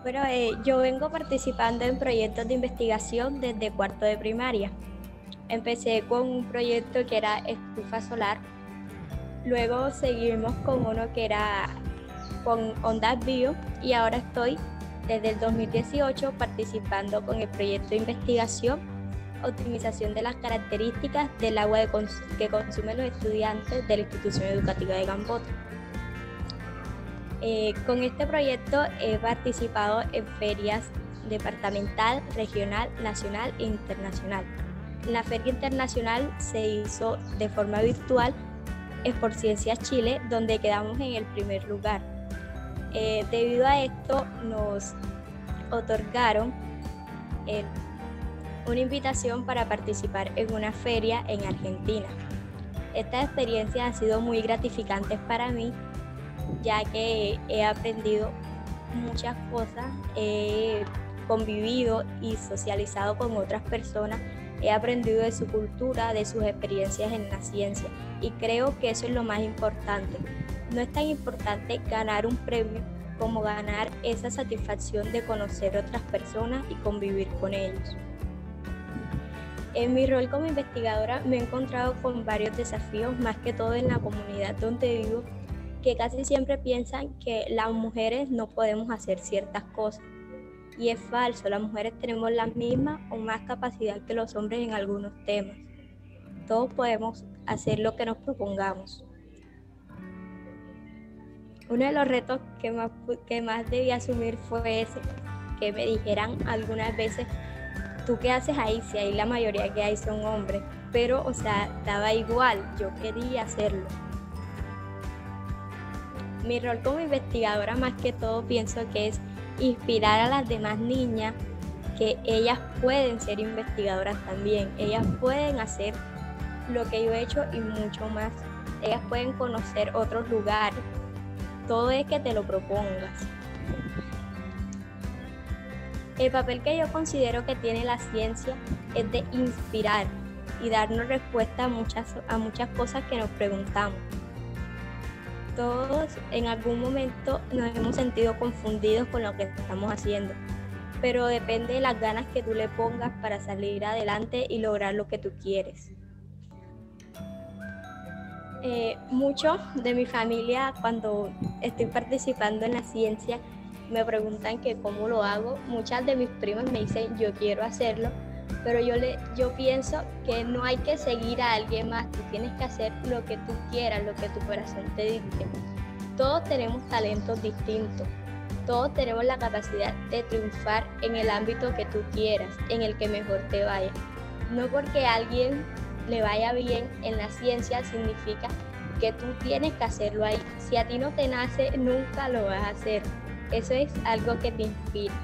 Bueno, yo vengo participando en proyectos de investigación desde cuarto de primaria. Empecé con un proyecto que era estufa solar, luego seguimos con uno que era con ondas bio y ahora estoy desde el 2018 participando con el proyecto de investigación optimización de las características del agua que consumen los estudiantes de la institución educativa de Gambote. Con este proyecto he participado en ferias departamental, regional, nacional e internacional. La feria internacional se hizo de forma virtual por Ciencias Chile, donde quedamos en el primer lugar. Debido a esto nos otorgaron una invitación para participar en una feria en Argentina. Estas experiencias han sido muy gratificantes para mí, ya que he aprendido muchas cosas, he convivido y socializado con otras personas, he aprendido de su cultura, de sus experiencias en la ciencia y creo que eso es lo más importante. No es tan importante ganar un premio como ganar esa satisfacción de conocer otras personas y convivir con ellos. En mi rol como investigadora me he encontrado con varios desafíos, más que todo en la comunidad donde vivo, que casi siempre piensan que las mujeres no podemos hacer ciertas cosas. Y es falso, las mujeres tenemos la misma o más capacidad que los hombres en algunos temas. Todos podemos hacer lo que nos propongamos. Uno de los retos que más debí asumir fue ese, que me dijeran algunas veces, ¿tú qué haces ahí? Si ahí la mayoría que hay son hombres. Pero, daba igual, yo quería hacerlo. Mi rol como investigadora más que todo pienso que es inspirar a las demás niñas que ellas pueden ser investigadoras también, ellas pueden hacer lo que yo he hecho y mucho más, ellas pueden conocer otros lugares, todo es que te lo propongas. El papel que yo considero que tiene la ciencia es de inspirar y darnos respuesta a muchas cosas que nos preguntamos. Todos en algún momento nos hemos sentido confundidos con lo que estamos haciendo, pero depende de las ganas que tú le pongas para salir adelante y lograr lo que tú quieres. Muchos de mi familia, cuando estoy participando en la ciencia, me preguntan que cómo lo hago. Muchas de mis primas me dicen yo quiero hacerlo, pero yo pienso que no hay que seguir a alguien más, tú tienes que hacer lo que tú quieras, lo que tu corazón te dicte. Todos tenemos talentos distintos, todos tenemos la capacidad de triunfar en el ámbito que tú quieras, en el que mejor te vaya. No porque a alguien le vaya bien en la ciencia significa que tú tienes que hacerlo ahí. Si a ti no te nace, nunca lo vas a hacer. Eso es algo que te inspira.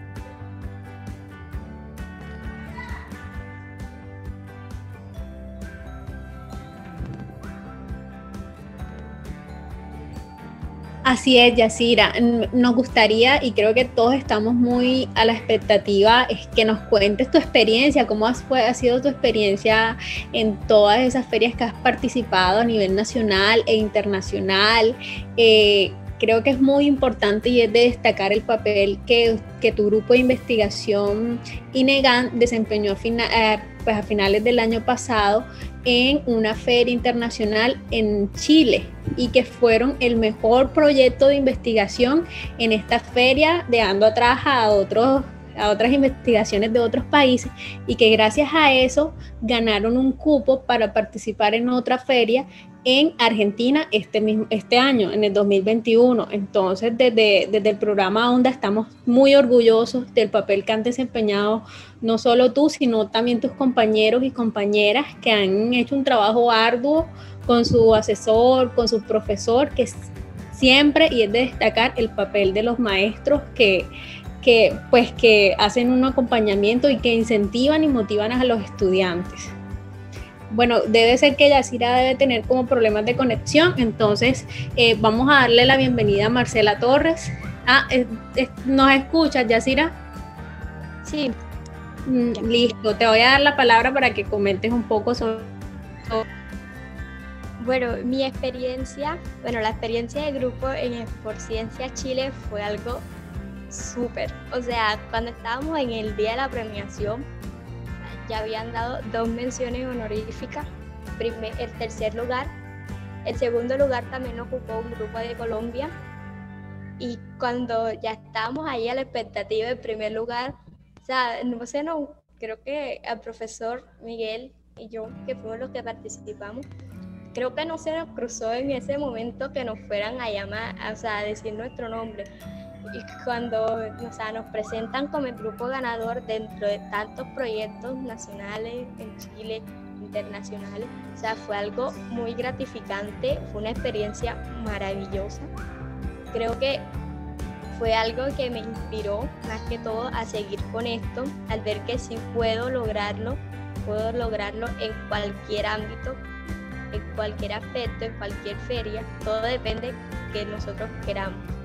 Así es, Yacira. Nos gustaría, y creo que todos estamos muy a la expectativa, es que nos cuentes tu experiencia, cómo ha sido tu experiencia en todas esas ferias que has participado a nivel nacional e internacional. Creo que es muy importante y es de destacar el papel que tu grupo de investigación INEGAN desempeñó a finales del año pasado en una feria internacional en Chile y que fueron el mejor proyecto de investigación en esta feria, dejando atrás a otras investigaciones de otros países y que gracias a eso ganaron un cupo para participar en otra feria en Argentina este año, en el 2021. Entonces, desde el programa ONDA estamos muy orgullosos del papel que han desempeñado no solo tú, sino también tus compañeros y compañeras que han hecho un trabajo arduo con su asesor, con su profesor, que siempre, y es de destacar el papel de los maestros que hacen un acompañamiento y que incentivan y motivan a los estudiantes. Bueno, debe ser que Yacira debe tener como problemas de conexión, entonces vamos a darle la bienvenida a Marcela Torres. ¿Nos escuchas, Yacira? Sí. Listo, te voy a dar la palabra para que comentes un poco sobre... Bueno, la experiencia de grupo en Por Ciencia Chile fue algo súper. O sea, cuando estábamos en el día de la premiación, ya habían dado 2 menciones honoríficas. El tercer lugar, el segundo lugar también lo ocupó un grupo de Colombia. Y cuando ya estábamos ahí a la expectativa del primer lugar, o sea, no sé, no, creo que al profesor Miguel y yo, que fuimos los que participamos, creo que no se nos cruzó en ese momento que nos fueran a llamar, o sea, a decir nuestro nombre. Y cuando, o sea, nos presentan como el grupo ganador dentro de tantos proyectos nacionales en Chile, internacionales, o sea, fue algo muy gratificante, fue una experiencia maravillosa. Creo que fue algo que me inspiró más que todo a seguir con esto, al ver que sí puedo lograrlo en cualquier ámbito, en cualquier aspecto, en cualquier feria, todo depende de que nosotros queramos.